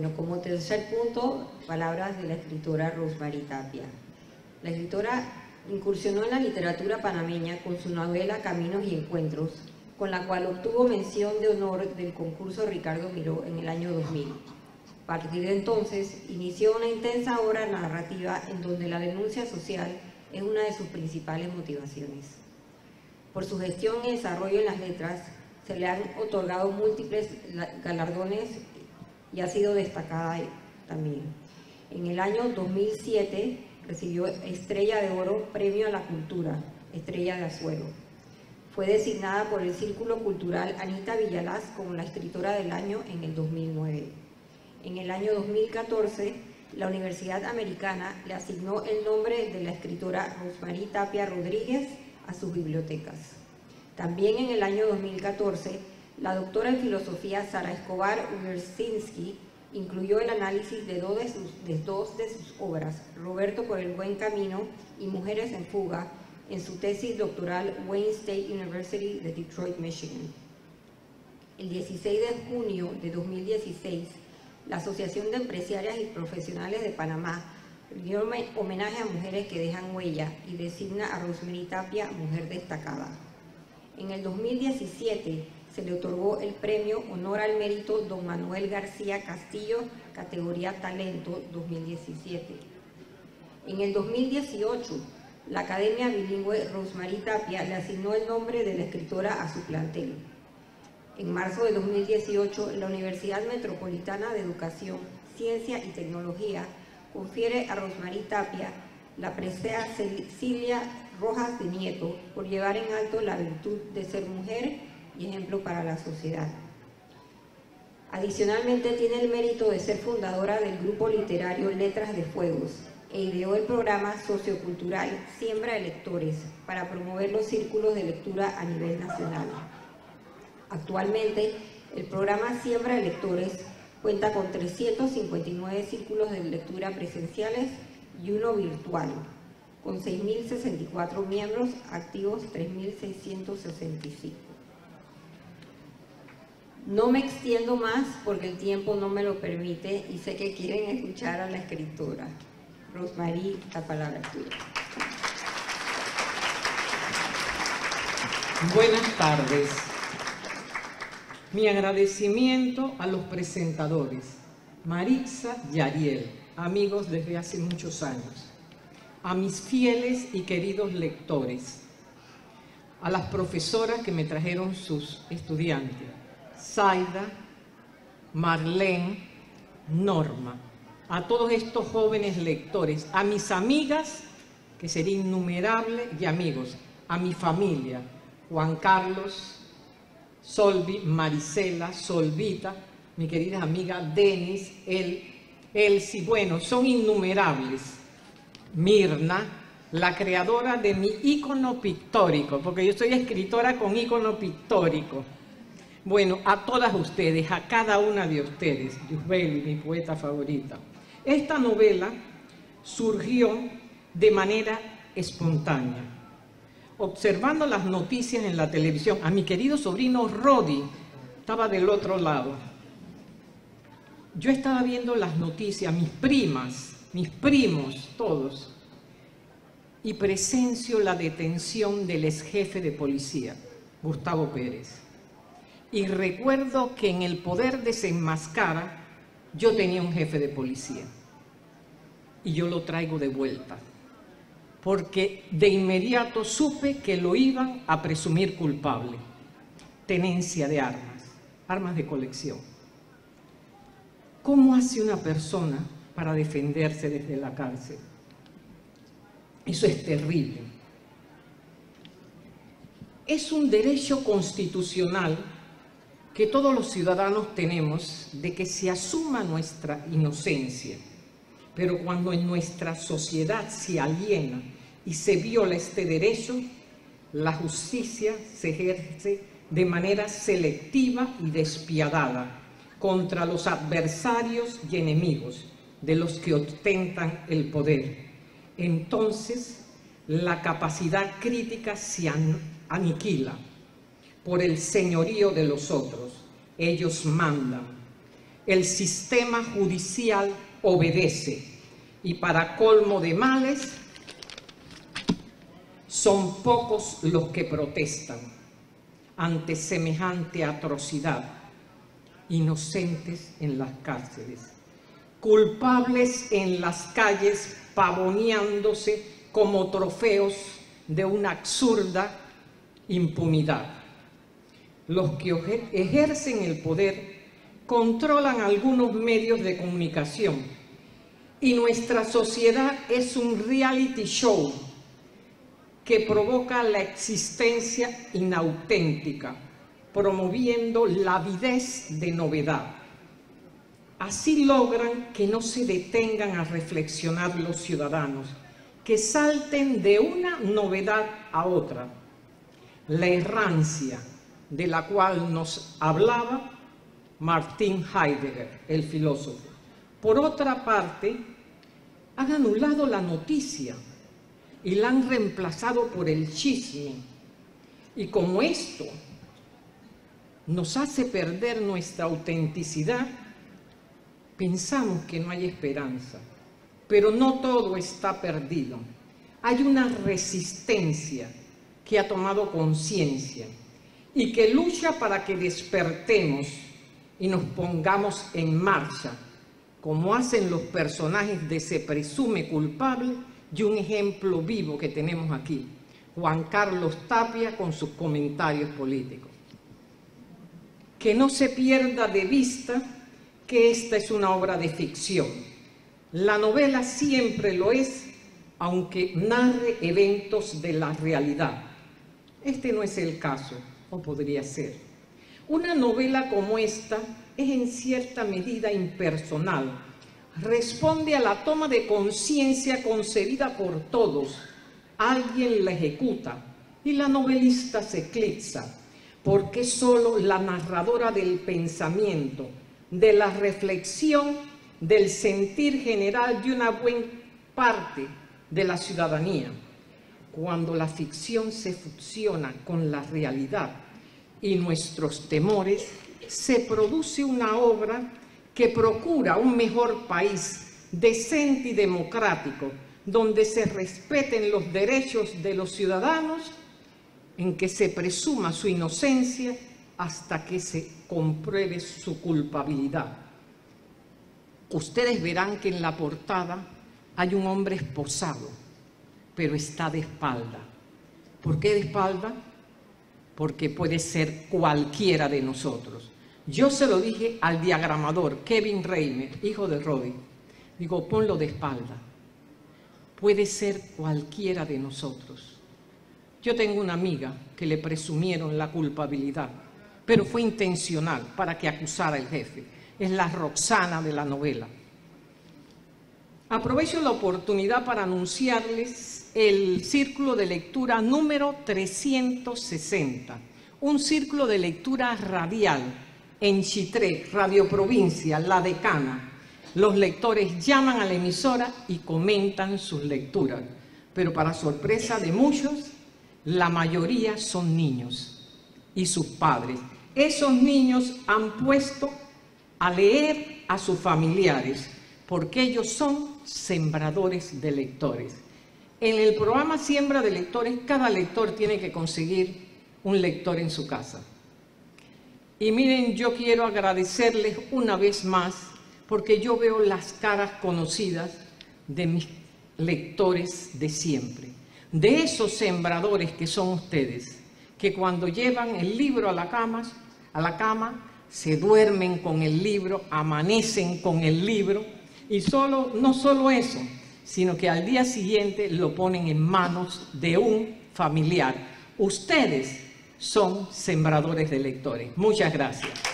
Bueno, como tercer punto, palabras de la escritora Rosmarie Tapia. La escritora incursionó en la literatura panameña con su novela Caminos y Encuentros, con la cual obtuvo mención de honor del concurso Ricardo Miró en el año 2000. A partir de entonces, inició una intensa obra narrativa en donde la denuncia social es una de sus principales motivaciones. Por su gestión y desarrollo en las letras, se le han otorgado múltiples galardones y ha sido destacada también. En el año 2007 recibió Estrella de Oro, Premio a la Cultura, Estrella de Azuero. Fue designada por el Círculo Cultural Anita Villalaz como la escritora del año en el 2009. En el año 2014, la Universidad Americana le asignó el nombre de la escritora Rosmarie Tapia Rodríguez a sus bibliotecas. También en el año 2014, la doctora en filosofía Sara Escobar Ubersinski incluyó el análisis de dos de sus obras, Roberto por el Buen Camino y Mujeres en Fuga, en su tesis doctoral Wayne State University de Detroit, Michigan. El 16 de junio de 2016, la Asociación de Empresarias y Profesionales de Panamá rindió homenaje a mujeres que dejan huella y designa a Rosmarie Tapia Mujer Destacada. En el 2017 se le otorgó el premio Honor al Mérito Don Manuel García Castillo, categoría Talento 2017. En el 2018, la Academia Bilingüe Rosmarie Tapia le asignó el nombre de la escritora a su plantel. En marzo de 2018, la Universidad Metropolitana de Educación, Ciencia y Tecnología confiere a Rosmarie Tapia la presea Cecilia Rojas de Nieto por llevar en alto la virtud de ser mujer y ejemplo para la sociedad. Adicionalmente, tiene el mérito de ser fundadora del grupo literario Letras de Fuegos e ideó el programa sociocultural Siembra de Lectores para promover los círculos de lectura a nivel nacional. Actualmente, el programa Siembra de Lectores cuenta con 359 círculos de lectura presenciales y uno virtual, con 6.064 miembros, activos 3.665. No me extiendo más porque el tiempo no me lo permite y sé que quieren escuchar a la escritora. Rosmarie, la palabra es tuya. Buenas tardes. Mi agradecimiento a los presentadores, Maritza y Ariel, amigos desde hace muchos años, a mis fieles y queridos lectores, a las profesoras que me trajeron sus estudiantes, Zaida, Marlene, Norma, a todos estos jóvenes lectores, a mis amigas, que sería innumerable, y amigos, a mi familia, Juan Carlos, Solvi, Marisela, Solvita, mi querida amiga Denis, Elsie, bueno, son innumerables. Mirna, la creadora de mi ícono pictórico, porque yo soy escritora con ícono pictórico. Bueno, a todas ustedes, a cada una de ustedes, Yusbeli, mi poeta favorita. Esta novela surgió de manera espontánea. Observando las noticias en la televisión, a mi querido sobrino Rodi, estaba del otro lado. Yo estaba viendo las noticias, mis primas, mis primos, todos, y presencio la detención del ex jefe de policía, Gustavo Pérez. Y recuerdo que en el poder desenmascara, yo tenía un jefe de policía, y yo lo traigo de vuelta, porque de inmediato supe que lo iban a presumir culpable. Tenencia de armas, armas de colección. ¿Cómo hace una persona para defenderse desde la cárcel? Eso es terrible. Es un derecho constitucional que todos los ciudadanos tenemos de que se asuma nuestra inocencia. Pero cuando en nuestra sociedad se aliena y se viola este derecho, la justicia se ejerce de manera selectiva y despiadada contra los adversarios y enemigos de los que ostentan el poder. Entonces, la capacidad crítica se aniquila por el señorío de los otros. Ellos mandan. el sistema judicial obedece y para colmo de males son pocos los que protestan ante semejante atrocidad, inocentes en las cárceles, culpables en las calles pavoneándose como trofeos de una absurda impunidad. Los que ejercen el poder controlan algunos medios de comunicación y nuestra sociedad es un reality show que provoca la existencia inauténtica, promoviendo la avidez de novedad. Así logran que no se detengan a reflexionar los ciudadanos, que salten de una novedad a otra. La errancia de la cual nos hablaba Martin Heidegger, el filósofo. Por otra parte, han anulado la noticia y la han reemplazado por el chisme. Y como esto nos hace perder nuestra autenticidad, pensamos que no hay esperanza. Pero no todo está perdido. Hay una resistencia que ha tomado conciencia y que lucha para que despertemos y nos pongamos en marcha, como hacen los personajes de Se presume culpable y un ejemplo vivo que tenemos aquí, Juan Carlos Tapia con sus comentarios políticos. Que no se pierda de vista que esta es una obra de ficción. La novela siempre lo es, aunque narre eventos de la realidad. Este no es el caso, o podría ser. Una novela como esta es en cierta medida impersonal, responde a la toma de conciencia concebida por todos. Alguien la ejecuta y la novelista se eclipsa, porque es solo la narradora del pensamiento, de la reflexión, del sentir general de una buena parte de la ciudadanía. Cuando la ficción se fusiona con la realidad y nuestros temores, se produce una obra que procura un mejor país decente y democrático, donde se respeten los derechos de los ciudadanos, en que se presuma su inocencia hasta que se compruebe su culpabilidad. Ustedes verán que en la portada hay un hombre esposado, pero está de espalda. ¿Por qué de espalda? Porque puede ser cualquiera de nosotros. Yo se lo dije al diagramador Kevin Reimer, hijo de Rodi. Digo, ponlo de espalda. Puede ser cualquiera de nosotros. Yo tengo una amiga que le presumieron la culpabilidad, pero fue intencional para que acusara al jefe. Es la Roxana de la novela. Aprovecho la oportunidad para anunciarles el círculo de lectura número 360, un círculo de lectura radial en Chitré, Radio Provincia, La Decana. Los lectores llaman a la emisora y comentan sus lecturas, pero para sorpresa de muchos, la mayoría son niños y sus padres. Esos niños han puesto a leer a sus familiares, porque ellos son sembradores de lectores. En el programa Siembra de Lectores, cada lector tiene que conseguir un lector en su casa. Y miren, yo quiero agradecerles una vez más, porque yo veo las caras conocidas de mis lectores de siempre, de esos sembradores que son ustedes, que cuando llevan el libro a la cama, se duermen con el libro, amanecen con el libro, y no solo eso, sino que al día siguiente lo ponen en manos de un familiar. Ustedes son sembradores de lectores. Muchas gracias.